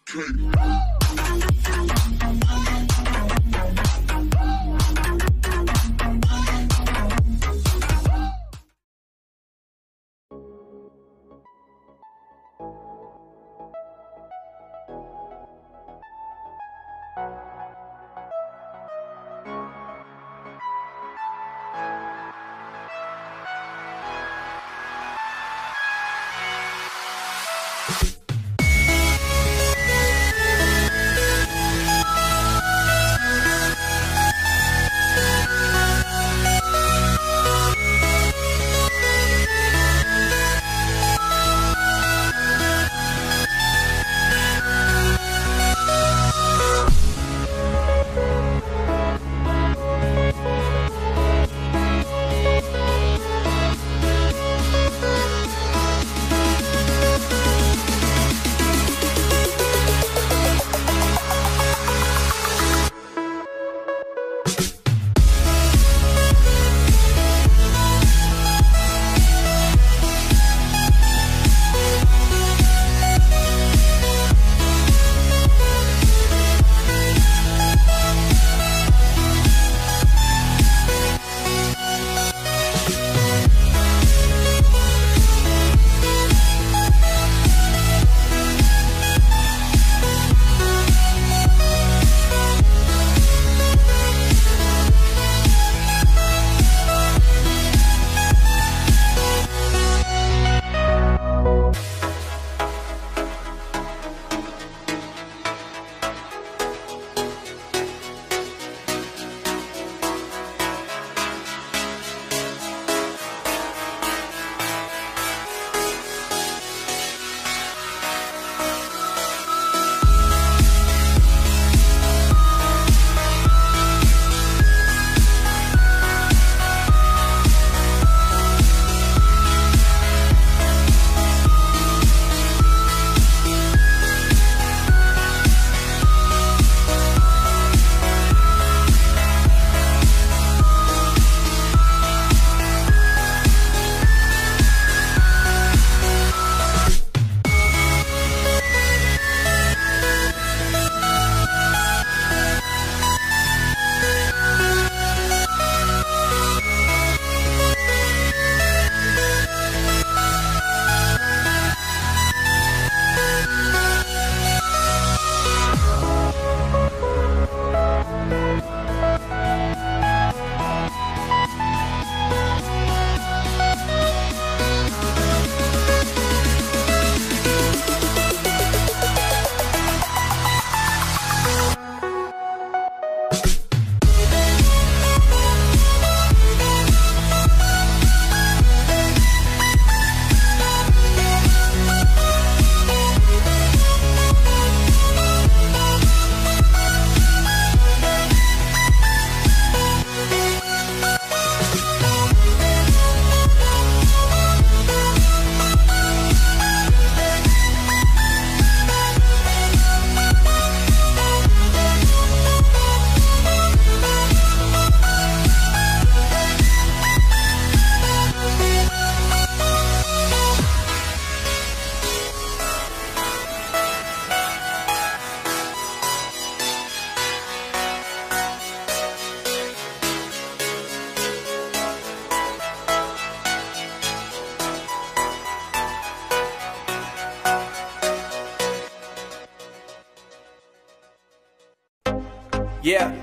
Yeah.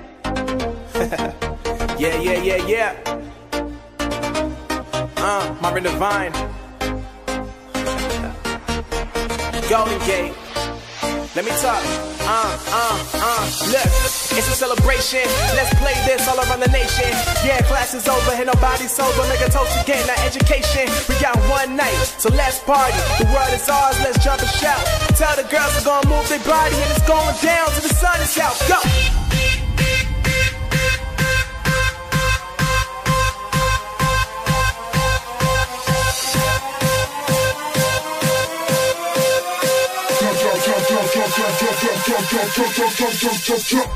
yeah. Marvin Divine. Golden Gate. Let me talk. Look, it's a celebration. Let's play this all around the nation. Yeah, class is over and nobody's sober. Make a toast again, not education. We got one night, so let's party. The world is ours, let's jump and shout. Tell the girls we're gonna move their body and it's going down till the sun is out. Go! Jump.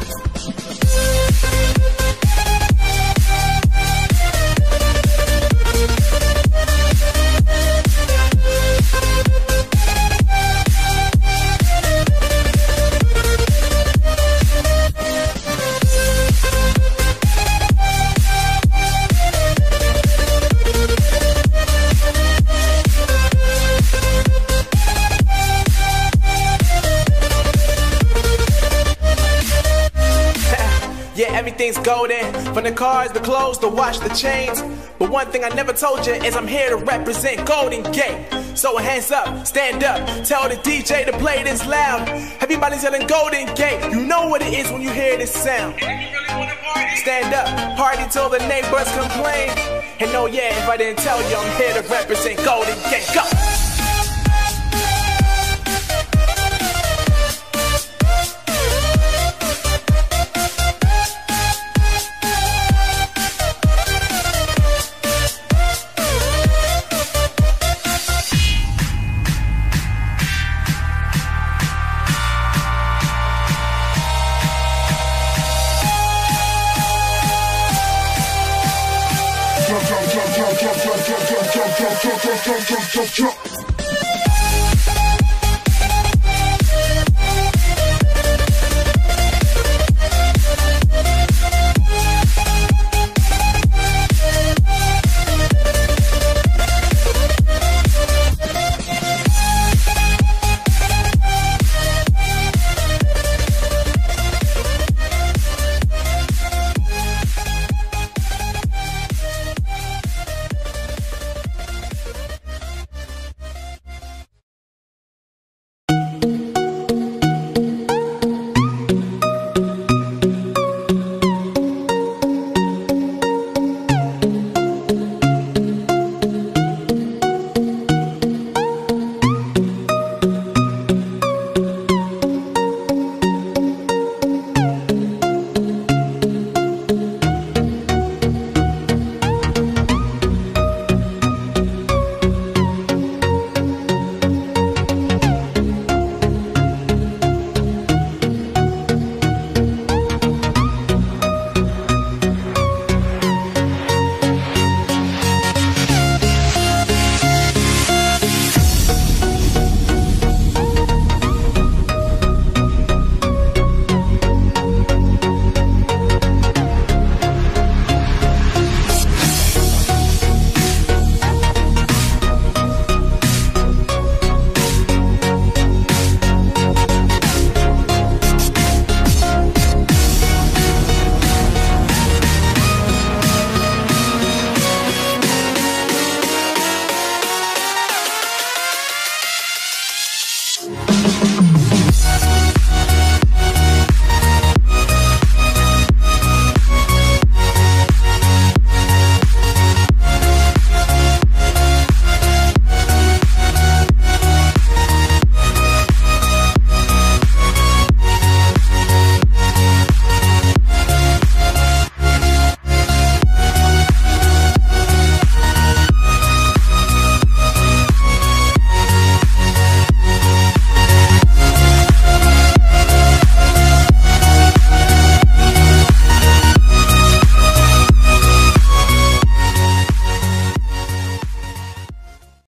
everything's golden. From the cars, the clothes, the watch, the chains. But one thing I never told you is I'm here to represent Golden Gate. So hands up, stand up, tell the DJ to play this loud. Everybody's yelling Golden Gate. You know what it is when you hear this sound. Stand up, party till the neighbors complain. And oh yeah, if I didn't tell you, I'm here to represent Golden Gate. Go! Jump.